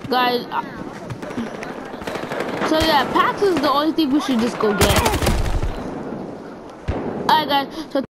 Guys, so yeah, packs is the only thing we should just go get. Alright guys, so